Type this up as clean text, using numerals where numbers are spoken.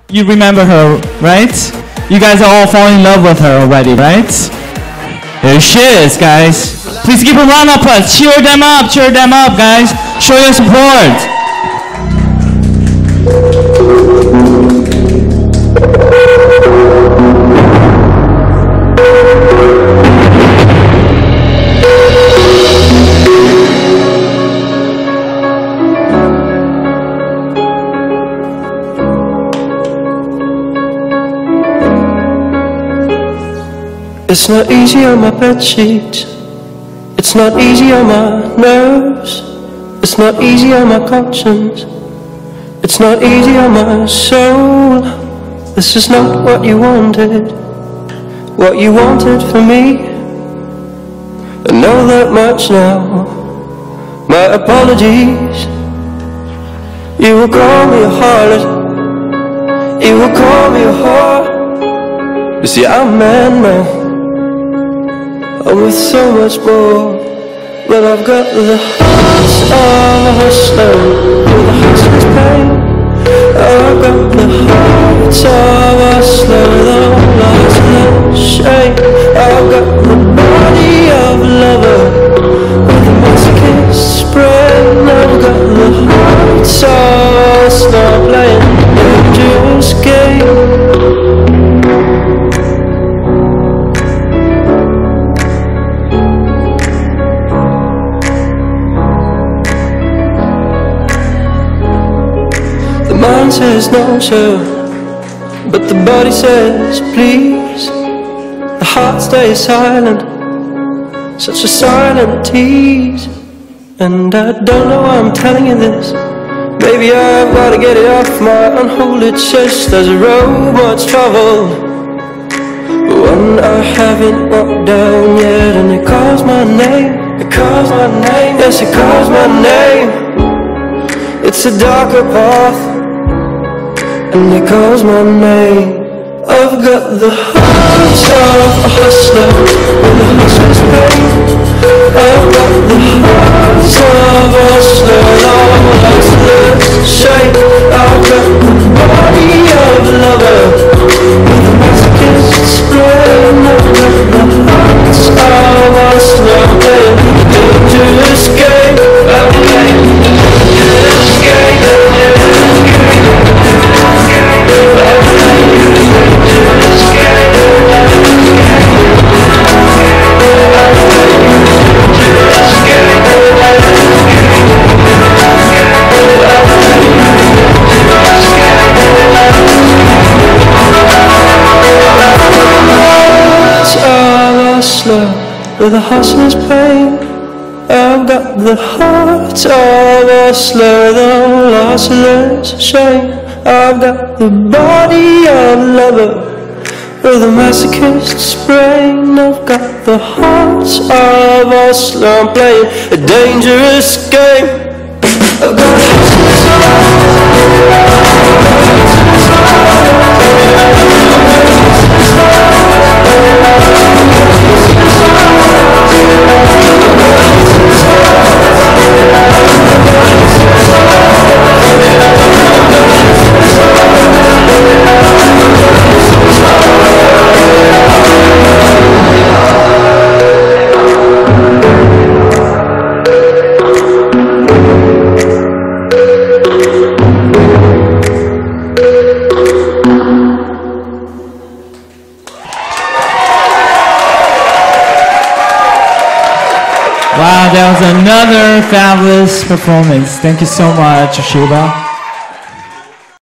You remember her, right? You guys are all falling in love with her already, right? Here she is, guys. Please give a round of applause. Cheer them up, guys. Show your support. It's not easy on my bedsheets. It's not easy on my nerves. It's not easy on my conscience. It's not easy on my soul. This is not what you wanted. What you wanted for me. I know that much now. My apologies. You will call me a harlot. You will call me a whore. You see, I'm man. I'm with so much more, but I've got the heart of a hustler with a hustler's pain. I've got the heart of a hustler with a hustler's shame. I've got the body of a lover with a masochist's brain. I've got the heart of a hustler playing a dangerous game. The mind says no, sir, but the body says please. The heart stays silent, such a silent tease. And I don't know why I'm telling you this. Maybe I've got to get it off my unholy chest. There's a road much traveled, but one I haven't walked down yet. And it calls my name, it calls my name, yes, it calls my name. It's a darker path, and it calls my name. I've got the heart of a hustler with a hustler's pain. I've got the heart of a hustler with a hustler's shame. I've got the body of a lover with a masochist's brain. I've got the heart of a hustler playing a dangerous game. I'm playing a dangerous game. With a hustler's pain, I've got the heart of a hustler, the hustler's shame. I've got the body of a lover with a masochist's brain. I've got the heart of a hustler. I'm playing a dangerous game. I've got a Wow, that was another fabulous performance. Thank you so much, Shiva.